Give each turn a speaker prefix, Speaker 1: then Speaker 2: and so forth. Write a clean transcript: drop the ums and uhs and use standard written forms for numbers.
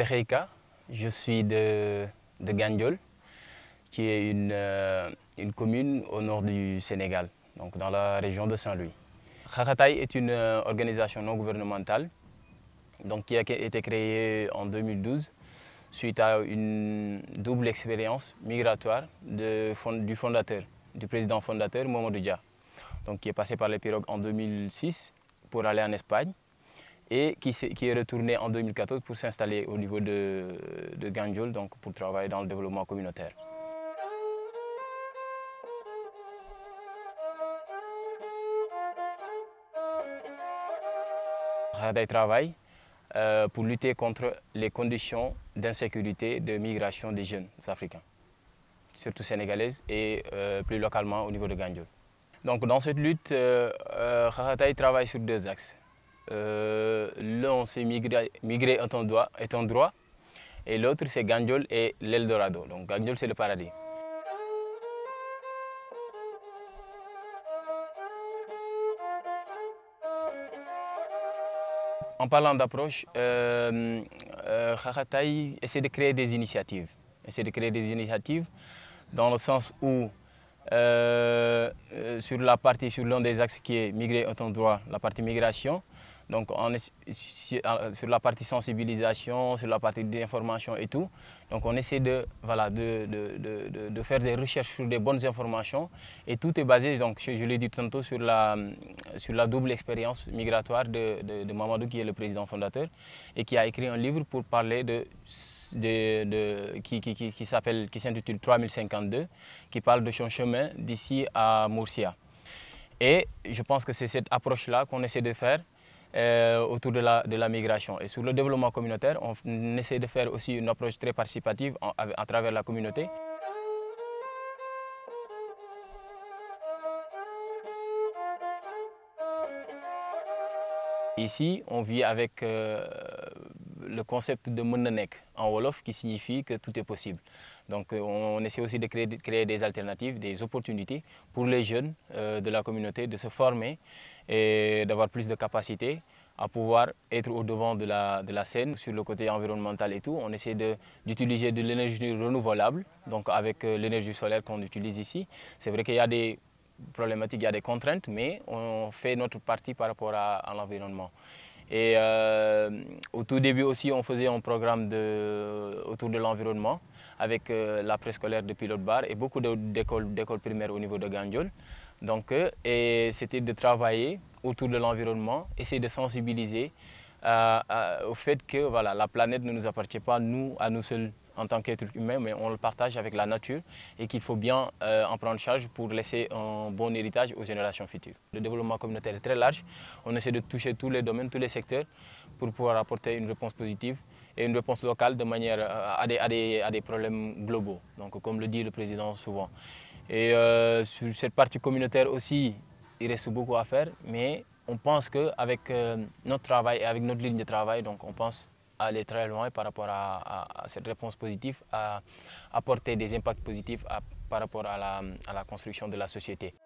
Speaker 1: Pereika, je suis de Gandiol, qui est une commune au nord du Sénégal, donc dans la région de Saint-Louis. Xaxatay est une organisation non gouvernementale donc, qui a été créée en 2012 suite à une double expérience migratoire du fondateur, du président fondateur Mamadou Dia, donc, qui est passé par les pirogues en 2006 pour aller en Espagne et qui est retourné en 2014 pour s'installer au niveau de Gandiol, donc pour travailler dans le développement communautaire. Xaxatay travaille pour lutter contre les conditions d'insécurité de migration des jeunes africains, surtout sénégalaises et plus localement au niveau de Gandiol. Donc dans cette lutte, Xaxatay travaille sur deux axes. L'un c'est migrer est un droit et l'autre c'est Gandiol et l'Eldorado. Donc Gandiol c'est le paradis. En parlant d'approche, Xaxatay essaie de créer des initiatives. Dans le sens où sur l'un des axes qui est migrer est un droit, la partie migration, donc sur la partie sensibilisation, sur la partie d'information et tout, donc on essaie de faire des recherches sur des bonnes informations et tout est basé, donc, je l'ai dit tantôt, sur la double expérience migratoire de Mamadou qui est le président fondateur et qui a écrit un livre pour parler qui s'intitule 3052, qui parle de son chemin d'ici à Murcia. Et je pense que c'est cette approche-là qu'on essaie de faire autour de la migration. Et sur le développement communautaire, on essaie de faire aussi une approche très participative à travers la communauté. Ici, on vit avec le concept de mën na nekk en wolof qui signifie que tout est possible. Donc on essaie aussi de créer des alternatives, des opportunités pour les jeunes de la communauté de se former et d'avoir plus de capacité à pouvoir être au devant de la scène. Sur le côté environnemental et tout, on essaie d'utiliser de l'énergie renouvelable, donc avec l'énergie solaire qu'on utilise ici. C'est vrai qu'il y a des problématiques, il y a des contraintes, mais on fait notre partie par rapport à l'environnement. Et au tout début aussi, on faisait un programme autour de l'environnement avec la préscolaire de Pilote Bar et beaucoup d'écoles primaires au niveau de Gandiol. Donc, et c'était de travailler autour de l'environnement, essayer de sensibiliser au fait que voilà, la planète ne nous appartient pas à nous seuls en tant qu'êtres humains, mais on le partage avec la nature et qu'il faut bien en prendre charge pour laisser un bon héritage aux générations futures. Le développement communautaire est très large, on essaie de toucher tous les domaines, tous les secteurs pour pouvoir apporter une réponse positive et une réponse locale de manière à des problèmes globaux, donc, comme le dit le président souvent. Et sur cette partie communautaire aussi, il reste beaucoup à faire, mais on pense qu'avec notre travail et avec notre ligne de travail, donc on pense aller très loin par rapport à cette réponse positive, à apporter des impacts positifs par rapport à la construction de la société.